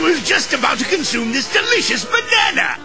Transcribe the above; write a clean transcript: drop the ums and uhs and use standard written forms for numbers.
was just about to consume this delicious banana!